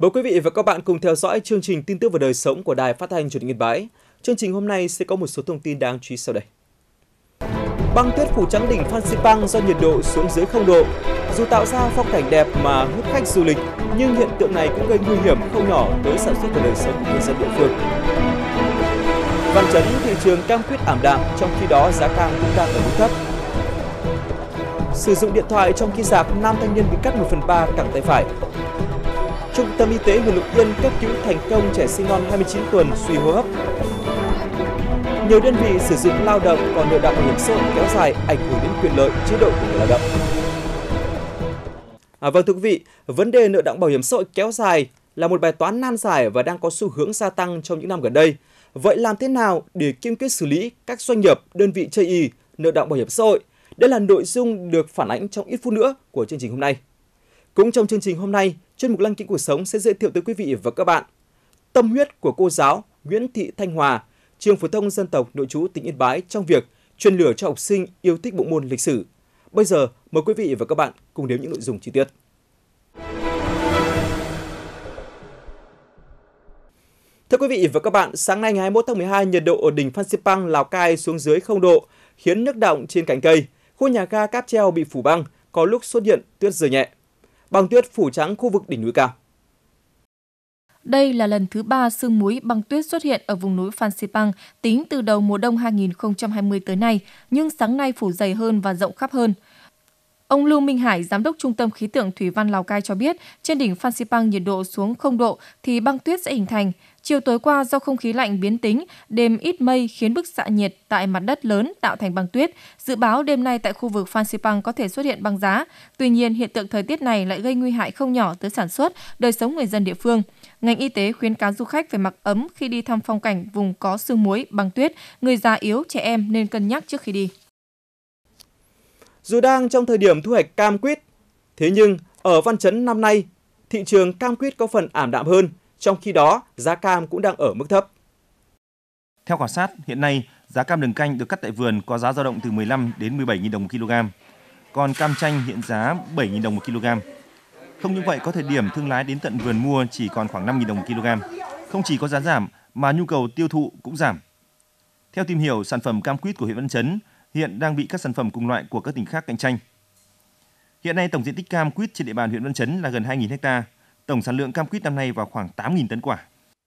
Mời quý vị và các bạn cùng theo dõi chương trình tin tức và đời sống của Đài Phát thanh Truyền hình Yên Bái. Chương trình hôm nay sẽ có một số thông tin đáng chú ý sau đây. Băng tuyết phủ trắng đỉnh Phan Xipang do nhiệt độ xuống dưới 0 độ. Dù tạo ra phong cảnh đẹp mà hút khách du lịch, nhưng hiện tượng này cũng gây nguy hiểm không nhỏ tới sản xuất và đời sống của người dân địa phương. Văn Chấn, thị trường cam quýt ảm đạm, trong khi đó giá cam cũng đang ở mức thấp. Sử dụng điện thoại trong khi sạc, nam thanh niên bị cắt 1/3 cẳng tay phải. Trung tâm y tế huyện Lục Yên cấp cứu thành công trẻ sinh non 29 tuần suy hô hấp. Nhiều đơn vị sử dụng lao động còn nợ động bảo hiểm xã hội kéo dài ảnh hưởng đến quyền lợi chế độ của người lao động. Vâng thưa quý vị, vấn đề nợ động bảo hiểm xã hội kéo dài là một bài toán nan giải và đang có xu hướng gia tăng trong những năm gần đây. Vậy làm thế nào để kiên quyết xử lý các doanh nghiệp, đơn vị chây ỳ nợ động bảo hiểm xã hội? Đây là nội dung được phản ánh trong ít phút nữa của chương trình hôm nay. Cũng trong chương trình hôm nay, chuyên mục Lăng kính cuộc sống sẽ giới thiệu tới quý vị và các bạn tâm huyết của cô giáo Nguyễn Thị Thanh Hòa, trường phổ thông dân tộc nội trú tỉnh Yên Bái trong việc truyền lửa cho học sinh yêu thích bộ môn lịch sử. Bây giờ, mời quý vị và các bạn cùng đến những nội dung chi tiết. Thưa quý vị và các bạn, sáng nay ngày 21 tháng 12, nhiệt độ ở đỉnh Phan Xipang, Lào Cai xuống dưới 0 độ, khiến nước đọng trên cành cây. Khu nhà ga cáp treo bị phủ băng, có lúc xuất hiện tuyết rơi nhẹ. Băng tuyết phủ trắng khu vực đỉnh núi cao. Đây là lần thứ 3 sương muối băng tuyết xuất hiện ở vùng núi Phan Xipang tính từ đầu mùa đông 2020 tới nay, nhưng sáng nay phủ dày hơn và rộng khắp hơn. Ông Lưu Minh Hải, Giám đốc Trung tâm Khí tượng Thủy văn Lào Cai cho biết, trên đỉnh Phan Xipang nhiệt độ xuống 0 độ thì băng tuyết sẽ hình thành. Chiều tối qua do không khí lạnh biến tính, đêm ít mây khiến bức xạ nhiệt tại mặt đất lớn tạo thành băng tuyết. Dự báo đêm nay tại khu vực Phan Xipang có thể xuất hiện băng giá. Tuy nhiên, hiện tượng thời tiết này lại gây nguy hại không nhỏ tới sản xuất, đời sống người dân địa phương. Ngành y tế khuyến cáo du khách phải mặc ấm khi đi thăm phong cảnh vùng có sương muối, băng tuyết. Người già yếu, trẻ em nên cân nhắc trước khi đi. Dù đang trong thời điểm thu hoạch cam quýt, thế nhưng ở Văn Chấn năm nay, thị trường cam quýt có phần ảm đạm hơn, trong khi đó giá cam cũng đang ở mức thấp. Theo khảo sát, hiện nay giá cam đường canh được cắt tại vườn có giá dao động từ 15 đến 17.000 đồng một kg, còn cam chanh hiện giá 7.000 đồng một kg. Không những vậy, có thời điểm thương lái đến tận vườn mua chỉ còn khoảng 5.000 đồng một kg. Không chỉ có giá giảm mà nhu cầu tiêu thụ cũng giảm. Theo tìm hiểu, sản phẩm cam quýt của huyện Văn Chấn hiện đang bị các sản phẩm cùng loại của các tỉnh khác cạnh tranh. Hiện nay tổng diện tích cam quýt trên địa bàn huyện Văn Chấn là gần 2.000 ha. Tổng sản lượng cam quýt năm nay vào khoảng 8.000 tấn quả.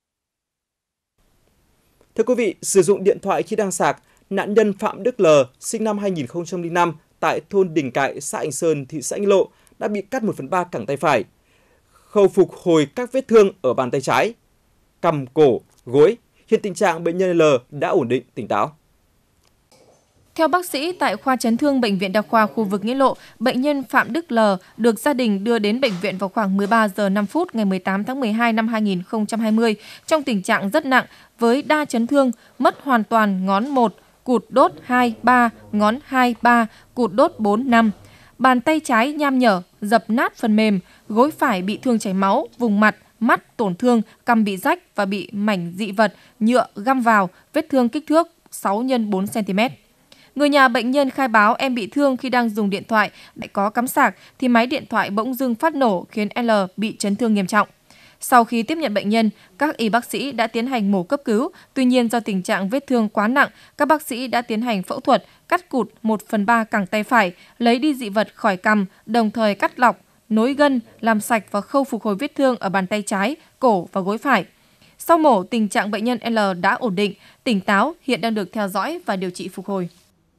Thưa quý vị, sử dụng điện thoại khi đang sạc, nạn nhân Phạm Đức L, sinh năm 2005 tại thôn Đình Cại, xã Anh Sơn, thị xã Anh Lộ đã bị cắt 1/3 cẳng tay phải. Khâu phục hồi các vết thương ở bàn tay trái, cằm, cổ, gối. Hiện tình trạng bệnh nhân L đã ổn định, tỉnh táo. Theo bác sĩ tại khoa chấn thương Bệnh viện Đa khoa khu vực Nghĩa Lộ, bệnh nhân Phạm Đức L được gia đình đưa đến bệnh viện vào khoảng 13 giờ 5 phút ngày 18 tháng 12 năm 2020 trong tình trạng rất nặng với đa chấn thương, mất hoàn toàn ngón 1, cụt đốt 2, 3, ngón 2, 3, cụt đốt 4, 5. Bàn tay trái nham nhở, dập nát phần mềm, gối phải bị thương chảy máu, vùng mặt, mắt tổn thương, cằm bị rách và bị mảnh dị vật, nhựa găm vào, vết thương kích thước 6 x 4 cm. Người nhà bệnh nhân khai báo em bị thương khi đang dùng điện thoại, lại có cắm sạc thì máy điện thoại bỗng dưng phát nổ khiến L bị chấn thương nghiêm trọng. Sau khi tiếp nhận bệnh nhân, các y bác sĩ đã tiến hành mổ cấp cứu. Tuy nhiên do tình trạng vết thương quá nặng, các bác sĩ đã tiến hành phẫu thuật cắt cụt 1/3 cẳng tay phải, lấy đi dị vật khỏi cằm, đồng thời cắt lọc, nối gân, làm sạch và khâu phục hồi vết thương ở bàn tay trái, cổ và gối phải. Sau mổ, tình trạng bệnh nhân L đã ổn định, tỉnh táo, hiện đang được theo dõi và điều trị phục hồi.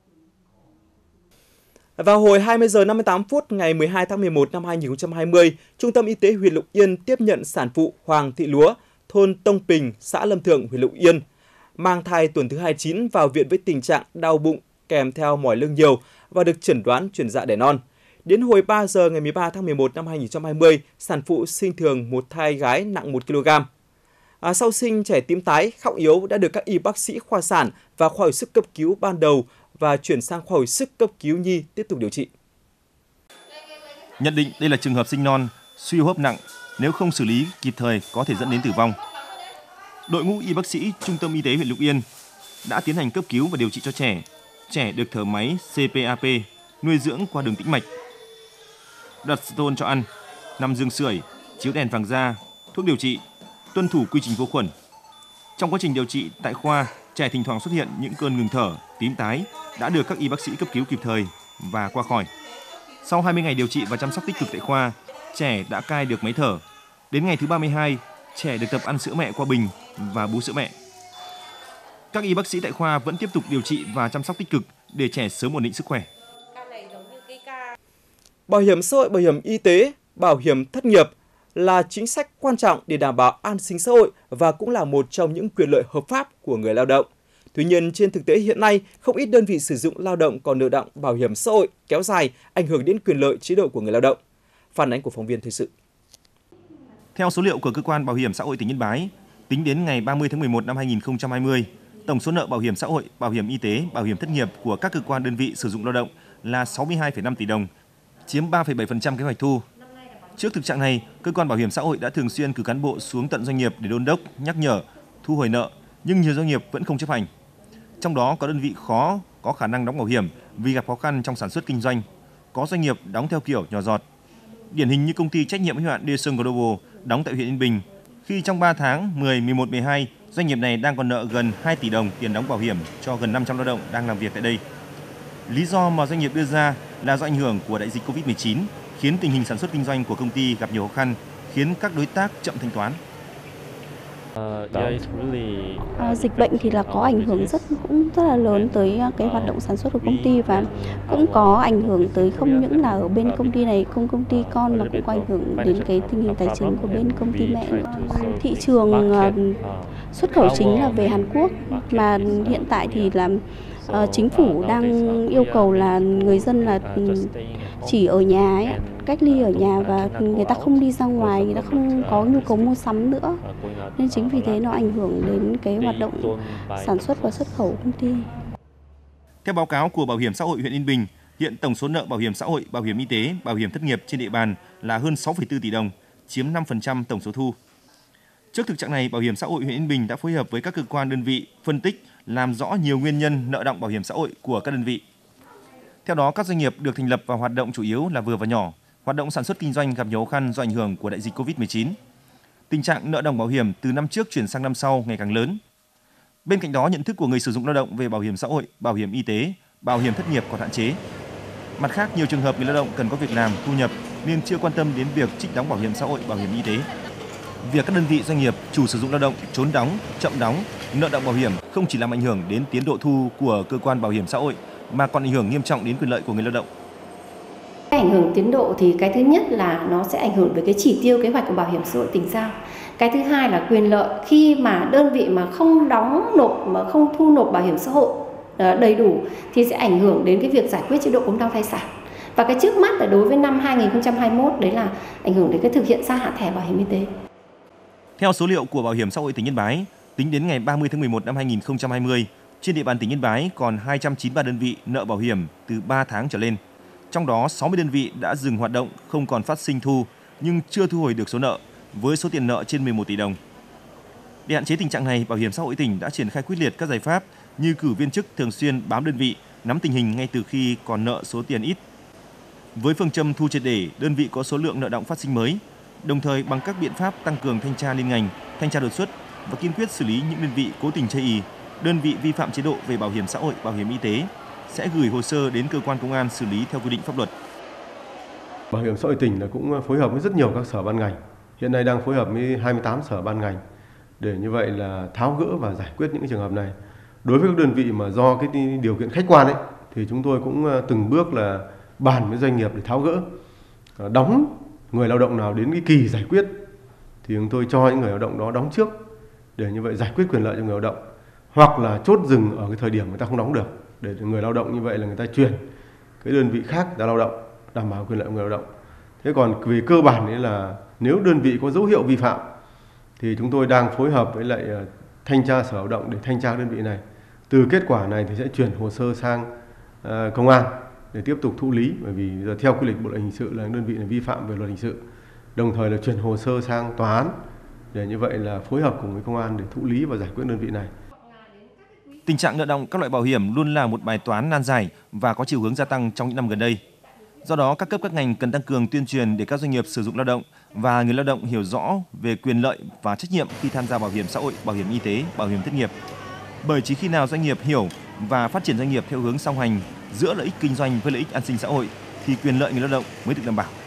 Vào hồi 20 giờ 58 phút ngày 12 tháng 11 năm 2020, Trung tâm Y tế huyện Lục Yên tiếp nhận sản phụ Hoàng Thị Lúa, thôn Tông Bình, xã Lâm Thượng, huyện Lục Yên, mang thai tuần thứ 29 vào viện với tình trạng đau bụng kèm theo mỏi lưng nhiều và được chẩn đoán chuyển dạ đẻ non. Đến hồi 3 giờ ngày 13 tháng 11 năm 2020, sản phụ sinh thường một thai gái nặng 1 kg. Sau sinh, trẻ tím tái, khóc yếu đã được các y bác sĩ khoa sản và khoa hồi sức cấp cứu ban đầu và chuyển sang khoa hồi sức cấp cứu nhi tiếp tục điều trị. Nhận định đây là trường hợp sinh non, suy hô hấp nặng, nếu không xử lý kịp thời có thể dẫn đến tử vong. Đội ngũ y bác sĩ Trung tâm Y tế huyện Lục Yên đã tiến hành cấp cứu và điều trị cho trẻ. Trẻ được thở máy CPAP, nuôi dưỡng qua đường tĩnh mạch, đặt stôn cho ăn, nằm giường sưởi, chiếu đèn vàng da, thuốc điều trị, tuân thủ quy trình vô khuẩn. Trong quá trình điều trị tại khoa, trẻ thỉnh thoảng xuất hiện những cơn ngừng thở, tím tái đã được các y bác sĩ cấp cứu kịp thời và qua khỏi. Sau 20 ngày điều trị và chăm sóc tích cực tại khoa, trẻ đã cai được máy thở. Đến ngày thứ 32, trẻ được tập ăn sữa mẹ qua bình và bú sữa mẹ. Các y bác sĩ tại khoa vẫn tiếp tục điều trị và chăm sóc tích cực để trẻ sớm ổn định sức khỏe. Bảo hiểm xã hội, bảo hiểm y tế, bảo hiểm thất nghiệp là chính sách quan trọng để đảm bảo an sinh xã hội và cũng là một trong những quyền lợi hợp pháp của người lao động. Tuy nhiên, trên thực tế hiện nay, không ít đơn vị sử dụng lao động còn nợ đọng bảo hiểm xã hội kéo dài, ảnh hưởng đến quyền lợi chế độ của người lao động. Phản ánh của phóng viên thời sự. Theo số liệu của Cơ quan Bảo hiểm xã hội tỉnh Yên Bái, tính đến ngày 30 tháng 11 năm 2020, tổng số nợ bảo hiểm xã hội, bảo hiểm y tế, bảo hiểm thất nghiệp của các cơ quan đơn vị sử dụng lao động là 62,5 tỷ đồng, chiếm 3,7% kế hoạch thu. Trước thực trạng này, cơ quan bảo hiểm xã hội đã thường xuyên cử cán bộ xuống tận doanh nghiệp để đôn đốc, nhắc nhở, thu hồi nợ, nhưng nhiều doanh nghiệp vẫn không chấp hành. Trong đó có đơn vị khó có khả năng đóng bảo hiểm vì gặp khó khăn trong sản xuất kinh doanh, có doanh nghiệp đóng theo kiểu nhỏ giọt. Điển hình như công ty trách nhiệm hữu hạn Desun Global đóng tại huyện Yên Bình, khi trong 3 tháng 10, 11, 12, doanh nghiệp này đang còn nợ gần 2 tỷ đồng tiền đóng bảo hiểm cho gần 500 lao động đang làm việc tại đây. Lý do mà doanh nghiệp đưa ra là do ảnh hưởng của đại dịch Covid-19, khiến tình hình sản xuất kinh doanh của công ty gặp nhiều khó khăn, khiến các đối tác chậm thanh toán. Dịch bệnh thì là có ảnh hưởng cũng rất là lớn tới cái hoạt động sản xuất của công ty và cũng có ảnh hưởng tới không những là ở bên công ty này, công ty con mà cũng có ảnh hưởng đến cái tình hình tài chính của bên công ty mẹ nữa. Thị trường xuất khẩu chính là về Hàn Quốc, mà hiện tại thì là chính phủ đang yêu cầu là người dân là chỉ ở nhà ấy, cách ly ở nhà và người ta không đi ra ngoài, người ta không có nhu cầu mua sắm nữa. Nên chính vì thế nó ảnh hưởng đến cái hoạt động sản xuất và xuất khẩu của công ty. Theo báo cáo của Bảo hiểm xã hội huyện Yên Bình, hiện tổng số nợ bảo hiểm xã hội, bảo hiểm y tế, bảo hiểm thất nghiệp trên địa bàn là hơn 6,4 tỷ đồng, chiếm 5% tổng số thu. Trước thực trạng này, Bảo hiểm xã hội huyện Yên Bình đã phối hợp với các cơ quan đơn vị phân tích, làm rõ nhiều nguyên nhân nợ đọng bảo hiểm xã hội của các đơn vị. Theo đó, các doanh nghiệp được thành lập và hoạt động chủ yếu là vừa và nhỏ, hoạt động sản xuất kinh doanh gặp nhiều khó khăn do ảnh hưởng của đại dịch Covid-19. Tình trạng nợ đọng bảo hiểm từ năm trước chuyển sang năm sau ngày càng lớn. Bên cạnh đó, nhận thức của người sử dụng lao động về bảo hiểm xã hội, bảo hiểm y tế, bảo hiểm thất nghiệp còn hạn chế. Mặt khác, nhiều trường hợp người lao động cần có việc làm, thu nhập nên chưa quan tâm đến việc trích đóng bảo hiểm xã hội, bảo hiểm y tế. Việc các đơn vị doanh nghiệp, chủ sử dụng lao động trốn đóng, chậm đóng, nợ đọng bảo hiểm không chỉ làm ảnh hưởng đến tiến độ thu của cơ quan bảo hiểm xã hội mà còn ảnh hưởng nghiêm trọng đến quyền lợi của người lao động. Ảnh hưởng tiến độ thì cái thứ nhất là nó sẽ ảnh hưởng đến cái chỉ tiêu kế hoạch của bảo hiểm xã hội tỉnh giao. Cái thứ hai là quyền lợi khi mà đơn vị mà không đóng nộp mà không thu nộp bảo hiểm xã hội đầy đủ thì sẽ ảnh hưởng đến cái việc giải quyết chế độ ốm đau thai sản. Và cái trước mắt là đối với năm 2021 đấy là ảnh hưởng đến cái thực hiện gia hạn thẻ bảo hiểm y tế. Theo số liệu của Bảo hiểm xã hội tỉnh Yên Bái, tính đến ngày 30 tháng 11 năm 2020, trên địa bàn tỉnh Yên Bái còn 293 đơn vị nợ bảo hiểm từ 3 tháng trở lên. Trong đó, 60 đơn vị đã dừng hoạt động, không còn phát sinh thu, nhưng chưa thu hồi được số nợ, với số tiền nợ trên 11 tỷ đồng. Để hạn chế tình trạng này, Bảo hiểm xã hội tỉnh đã triển khai quyết liệt các giải pháp như cử viên chức thường xuyên bám đơn vị, nắm tình hình ngay từ khi còn nợ số tiền ít. Với phương châm thu triệt để, đơn vị có số lượng nợ đọng phát sinh mới, đồng thời bằng các biện pháp tăng cường thanh tra liên ngành, thanh tra đột xuất và kiên quyết xử lý những đơn vị cố tình chây ỳ, đơn vị vi phạm chế độ về bảo hiểm xã hội, bảo hiểm y tế sẽ gửi hồ sơ đến cơ quan công an xử lý theo quy định pháp luật. Bảo hiểm xã hội tỉnh cũng phối hợp với rất nhiều các sở ban ngành. Hiện nay đang phối hợp với 28 sở ban ngành để như vậy là tháo gỡ và giải quyết những trường hợp này. Đối với các đơn vị mà do cái điều kiện khách quan ấy thì chúng tôi cũng từng bước là bàn với doanh nghiệp để tháo gỡ. Đóng người lao động nào đến cái kỳ giải quyết thì chúng tôi cho những người lao động đó đóng trước để như vậy giải quyết quyền lợi cho người lao động, hoặc là chốt dừng ở cái thời điểm người ta không đóng được để người lao động như vậy là người ta chuyển cái đơn vị khác người ta lao động, đảm bảo quyền lợi của người lao động. Thế còn về cơ bản ấy là nếu đơn vị có dấu hiệu vi phạm thì chúng tôi đang phối hợp với lại thanh tra sở lao động để thanh tra đơn vị này. Từ kết quả này thì sẽ chuyển hồ sơ sang công an để tiếp tục thụ lý, bởi vì theo quy định bộ luật hình sự là đơn vị này vi phạm về luật hình sự, đồng thời là chuyển hồ sơ sang tòa án để như vậy là phối hợp cùng với công an để thụ lý và giải quyết đơn vị này. Tình trạng nợ đọng các loại bảo hiểm luôn là một bài toán nan giải và có chiều hướng gia tăng trong những năm gần đây. Do đó, các cấp các ngành cần tăng cường tuyên truyền để các doanh nghiệp sử dụng lao động và người lao động hiểu rõ về quyền lợi và trách nhiệm khi tham gia bảo hiểm xã hội, bảo hiểm y tế, bảo hiểm thất nghiệp. Bởi chỉ khi nào doanh nghiệp hiểu và phát triển doanh nghiệp theo hướng song hành giữa lợi ích kinh doanh với lợi ích an sinh xã hội thì quyền lợi người lao động mới được đảm bảo.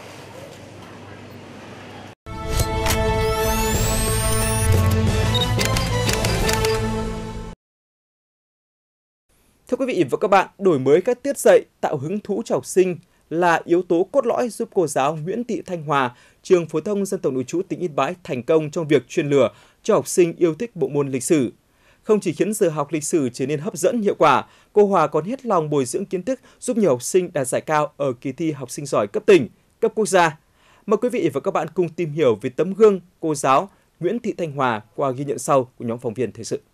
Thưa quý vị và các bạn, đổi mới cách tiết dạy, tạo hứng thú cho học sinh là yếu tố cốt lõi giúp cô giáo Nguyễn Thị Thanh Hòa, trường phổ thông dân tộc nội trú tỉnh Yên Bái thành công trong việc truyền lửa cho học sinh yêu thích bộ môn lịch sử. Không chỉ khiến giờ học lịch sử trở nên hấp dẫn hiệu quả, cô Hòa còn hết lòng bồi dưỡng kiến thức giúp nhiều học sinh đạt giải cao ở kỳ thi học sinh giỏi cấp tỉnh, cấp quốc gia. Mời quý vị và các bạn cùng tìm hiểu về tấm gương cô giáo Nguyễn Thị Thanh Hòa qua ghi nhận sau của nhóm phóng viên thời sự.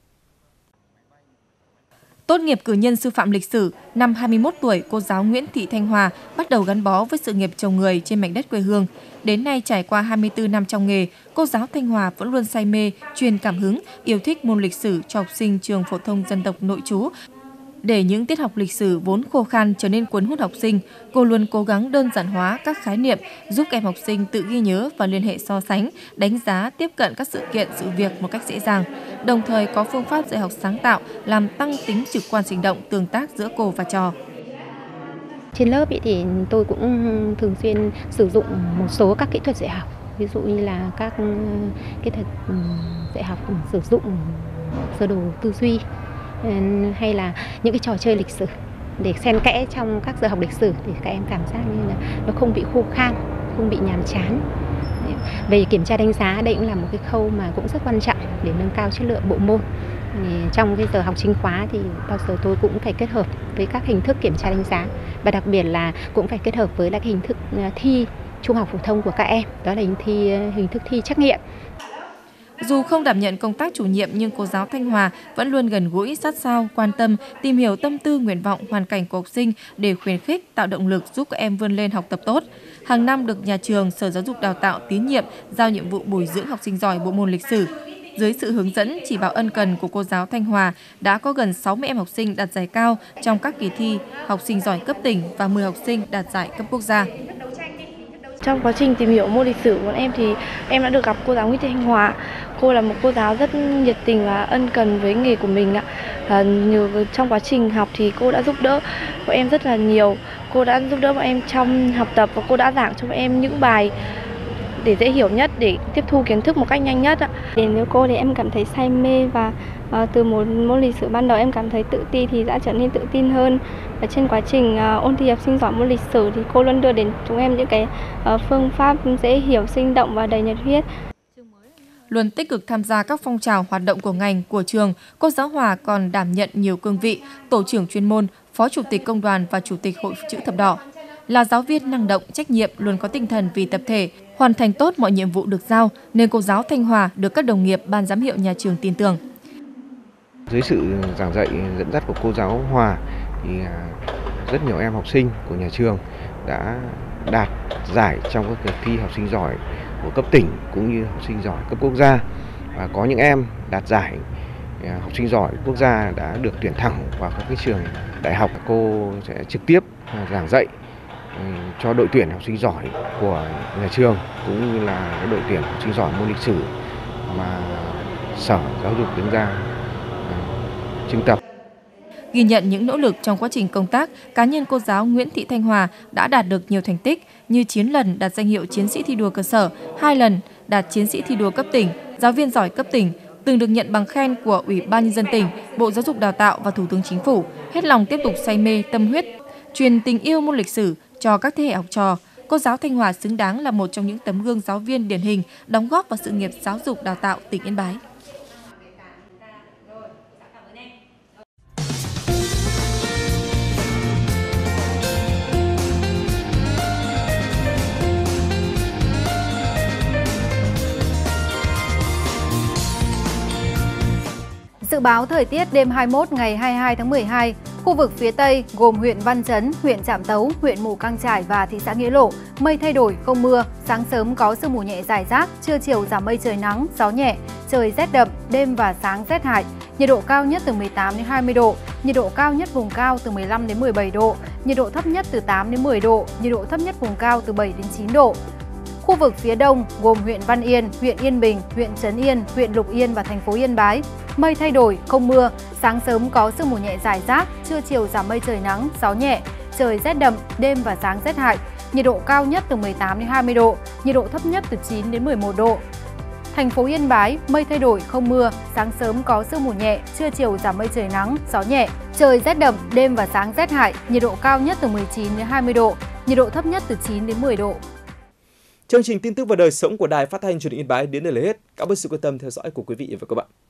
Tốt nghiệp cử nhân sư phạm lịch sử, năm 21 tuổi, cô giáo Nguyễn Thị Thanh Hòa bắt đầu gắn bó với sự nghiệp trồng người trên mảnh đất quê hương. Đến nay, trải qua 24 năm trong nghề, cô giáo Thanh Hòa vẫn luôn say mê, truyền cảm hứng, yêu thích môn lịch sử cho học sinh trường phổ thông dân tộc nội trú. Để những tiết học lịch sử vốn khô khan trở nên cuốn hút học sinh, cô luôn cố gắng đơn giản hóa các khái niệm, giúp các em học sinh tự ghi nhớ và liên hệ so sánh, đánh giá, tiếp cận các sự kiện, sự việc một cách dễ dàng. Đồng thời có phương pháp dạy học sáng tạo làm tăng tính trực quan sinh động, tương tác giữa cô và trò. Trên lớp thì tôi cũng thường xuyên sử dụng một số các kỹ thuật dạy học, ví dụ như là các kỹ thuật dạy học sử dụng sơ đồ tư duy, hay là những cái trò chơi lịch sử để xen kẽ trong các giờ học lịch sử thì các em cảm giác như là nó không bị khô khan, không bị nhàm chán. Về kiểm tra đánh giá, đây cũng là một cái khâu mà cũng rất quan trọng để nâng cao chất lượng bộ môn. Trong cái giờ học chính khóa thì bao giờ tôi cũng phải kết hợp với các hình thức kiểm tra đánh giá, và đặc biệt là cũng phải kết hợp với lại hình thức thi trung học phổ thông của các em, đó là hình thức thi trắc nghiệm. Dù không đảm nhận công tác chủ nhiệm nhưng cô giáo Thanh Hòa vẫn luôn gần gũi, sát sao, quan tâm, tìm hiểu tâm tư, nguyện vọng, hoàn cảnh của học sinh để khuyến khích, tạo động lực giúp các em vươn lên học tập tốt. Hàng năm được nhà trường, Sở Giáo dục Đào tạo tín nhiệm giao nhiệm vụ bồi dưỡng học sinh giỏi bộ môn lịch sử. Dưới sự hướng dẫn, chỉ bảo ân cần của cô giáo Thanh Hòa đã có gần 60 em học sinh đạt giải cao trong các kỳ thi học sinh giỏi cấp tỉnh và 10 học sinh đạt giải cấp quốc gia. Trong quá trình tìm hiểu môn lịch sử của em thì em đã được gặp cô giáo Nguyễn Thị Thanh Hòa. Cô là một cô giáo rất nhiệt tình và ân cần với nghề của mình ạ. Trong quá trình học thì cô đã giúp đỡ bọn em rất là nhiều. Cô đã giúp đỡ bọn em trong học tập và cô đã giảng cho bọn em những bài để dễ hiểu nhất, để tiếp thu kiến thức một cách nhanh nhất ạ. Đến với cô thì em cảm thấy say mê và từ một môn lịch sử ban đầu em cảm thấy tự ti thì đã trở nên tự tin hơn. Và trên quá trình ôn thi học sinh giỏi môn lịch sử thì cô luôn đưa đến chúng em những cái phương pháp dễ hiểu, sinh động và đầy nhiệt huyết. Luôn tích cực tham gia các phong trào hoạt động của ngành, của trường, cô giáo Hòa còn đảm nhận nhiều cương vị, tổ trưởng chuyên môn, phó chủ tịch công đoàn và chủ tịch Hội Chữ Thập Đỏ. Là giáo viên năng động, trách nhiệm, luôn có tinh thần vì tập thể, hoàn thành tốt mọi nhiệm vụ được giao, nên cô giáo Thanh Hòa được các đồng nghiệp, ban giám hiệu nhà trường tin tưởng. Dưới sự giảng dạy dẫn dắt của cô giáo Hòa thì rất nhiều em học sinh của nhà trường đã đạt giải trong các cuộc thi học sinh giỏi của cấp tỉnh cũng như học sinh giỏi cấp quốc gia, và có những em đạt giải học sinh giỏi quốc gia đã được tuyển thẳng vào các cái trường đại học. Cô sẽ trực tiếp giảng dạy cho đội tuyển học sinh giỏi của nhà trường cũng như là đội tuyển học sinh giỏi môn lịch sử mà Sở Giáo dục đứng ra trưng tập. Ghi nhận những nỗ lực trong quá trình công tác, cá nhân cô giáo Nguyễn Thị Thanh Hòa đã đạt được nhiều thành tích như 9 lần đạt danh hiệu chiến sĩ thi đua cơ sở, 2 lần đạt chiến sĩ thi đua cấp tỉnh, giáo viên giỏi cấp tỉnh, từng được nhận bằng khen của Ủy ban Nhân dân tỉnh, Bộ Giáo dục Đào tạo và Thủ tướng Chính phủ, hết lòng tiếp tục say mê, tâm huyết, truyền tình yêu môn lịch sử cho các thế hệ học trò. Cô giáo Thanh Hòa xứng đáng là một trong những tấm gương giáo viên điển hình đóng góp vào sự nghiệp giáo dục đào tạo tỉnh Yên Bái. Dự báo thời tiết đêm 21 ngày 22 tháng 12, khu vực phía Tây gồm huyện Văn Chấn, huyện Trạm Tấu, huyện Mù Cang Chải và thị xã Nghĩa Lộ, mây thay đổi không mưa, sáng sớm có sương mù nhẹ rải rác, trưa chiều giảm mây trời nắng, gió nhẹ, trời rét đậm, đêm và sáng rét hại, nhiệt độ cao nhất từ 18 đến 20 độ, nhiệt độ cao nhất vùng cao từ 15 đến 17 độ, nhiệt độ thấp nhất từ 8 đến 10 độ, nhiệt độ thấp nhất vùng cao từ 7 đến 9 độ. Khu vực phía đông gồm huyện Văn Yên, huyện Yên Bình, huyện Trấn Yên, huyện Lục Yên và thành phố Yên Bái. Mây thay đổi, không mưa, sáng sớm có sương mù nhẹ rải rác, trưa chiều giảm mây trời nắng, gió nhẹ, trời rét đậm, đêm và sáng rét hại. Nhiệt độ cao nhất từ 18 đến 20 độ, nhiệt độ thấp nhất từ 9 đến 11 độ. Thành phố Yên Bái, mây thay đổi, không mưa, sáng sớm có sương mù nhẹ, trưa chiều giảm mây trời nắng, gió nhẹ, trời rét đậm, đêm và sáng rét hại, nhiệt độ cao nhất từ 19 đến 20 độ, nhiệt độ thấp nhất từ 9 đến 10 độ. Chương trình tin tức và đời sống của Đài Phát thanh Truyền hình Yên Bái đến đây là hết. Cảm ơn sự quan tâm theo dõi của quý vị và các bạn.